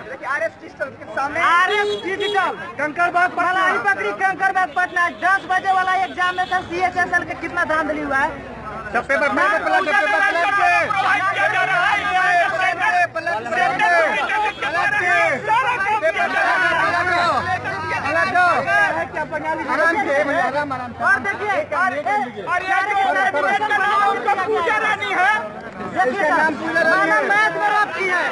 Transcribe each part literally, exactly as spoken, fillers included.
Are S digital Kankarbagh Patna ही पकड़ी। कंकड़बाग पटना दस बजे वाला एग्जाम में था सी एच एस एल के कितना धांधली हुआ है। सब पेपर पलट पेपर पलट और देखिए पूजा रानी है, मैथ में रखी है,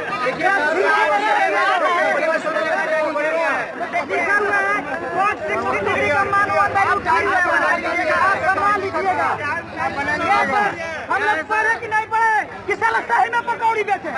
हम लोग पढ़े कि नहीं पढ़े, किसा लगता है ना पकौड़ी बेचे।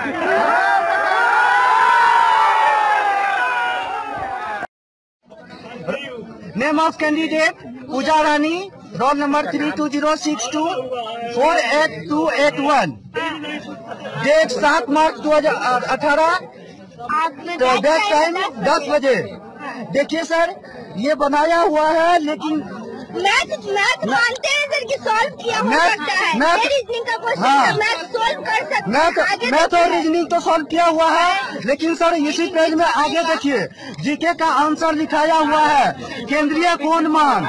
Name of candidate Puja Rani, roll number three two zero six two four eight two eight one, date सात मार्च दो हजार अठारह, डेट टाइम दस बजे। देखिए सर, ये बनाया हुआ है लेकिन मैथ मैथ मानते हैं सर कि सॉल्व किया हो सकता है। मैथ रीजनिंग का क्वेश्चन है, मैथ सॉल्व कर सकते हैं। मैथ और रीजनिंग तो सॉल्व किया हुआ है, लेकिन सर इसी पेज में आगे देखिए जीके का आंसर लिखाया हुआ है। केंद्रीय कोण मान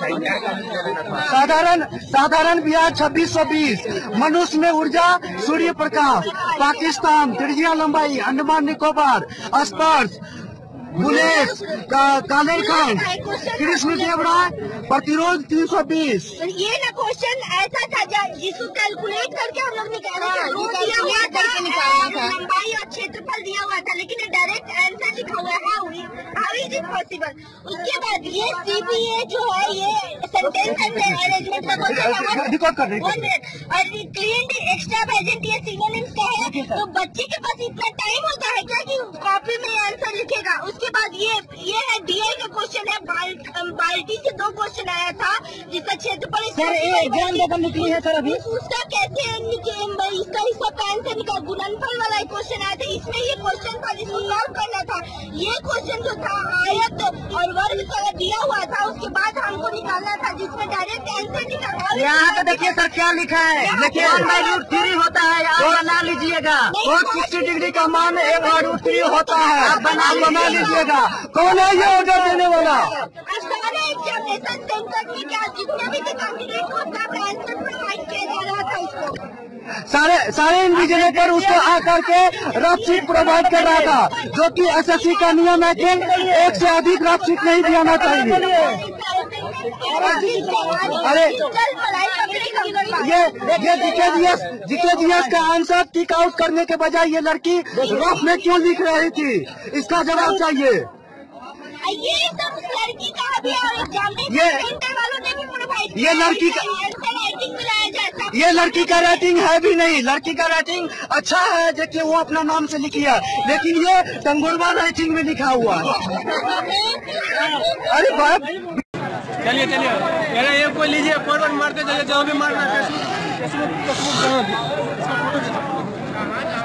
साधारण साधारण ब्याज छब्बीस सौ बीस, मनुष्य में ऊर्जा सूर्य प्रकाश, पाकिस्तान, त्रिज्या लंबाई अंडमान निकोबार, स्पर्श बुलेट का कालेरखंड, कृष्ण देव राय, प्रतिरोध तीन सौ बीस। ये ना क्वेश्चन ऐसा था जिसको कैलकुलेट करके हम लोग निकाला था, दिया हुआ था लंबाई और क्षेत्रफल दिया हुआ था, लेकिन डायरेक्ट आंसर लिखा हुआ है। How is it possible? उसके बाद ये सीपीए जो है ये सेंटेंस अरेंजमेंट का क्वेश्चन है और क्लियरली एक्स्ट्रा प्रेजेंट ये सिनोनिम्स का है। तो बच्चे के पास इतना टाइम होता है क्या कि कॉपी में आंसर लिखेगा? उसके बाद ये ये है डीआई का क्वेश्चन है, बाल्टी से दो क्वेश्चन आया था जिसका क्षेत्रफल एग्जाम देकर निकली है सर अभी। उसका कैसे इसका हिस्सा का आंसर निकाल, गुणनफल वाला क्वेश्चन आया था, इसमें ये क्वेश्चन था जिसको सॉल्व करना था। ये क्वेश्चन जो था आयत और वर्ग का दिया हुआ था, उसके बाद हमको निकालना था जिसमें डायरेक्ट आंसर निकालना। यहाँ पे देखिए सर क्या लिखा है, देखिए वन बाई रूट थ्री होता है, आप बना लीजिएगा। और सिक्सटी डिग्री का मान एक बार रूट थ्री होता है, आप बना लीजिएगा। कौन है ये ऑर्डर देने वाला? सारे एग्जामिनेशन सेंटर में क्या जितने भी कैंडिडेट को अपना आंसर प्रोवाइड किया जा रहा था उसको सारे सारे इन्विजिलेटर उसको आकर के रफ शीट प्रोवाइड कर रहा था, जो कि एसएससी का नियम है कि एक से अधिक रफ शीट नहीं दिया चाहिए। अरे ये ये जीके जीएस जीके जीएस का आंसर टिक आउट करने के बजाय ये लड़की रफ में क्यों लिख रही थी, इसका जवाब चाहिए। ये सब लड़की का अभी ये वालों ने भी प्रोवाइड ये लड़की का ये लड़की का रेटिंग है भी नहीं, लड़की का रेटिंग अच्छा है देखिए वो अपना नाम से लिखी है, लेकिन ये टंगुरवा रेटिंग में लिखा हुआ है। अरे बाप, चलिए चलिए ये कोई लीजिए, फॉरवर्ड मारते चलिए, जहाँ भी मारना है फेसबुक फेसबुक जहाँ भी।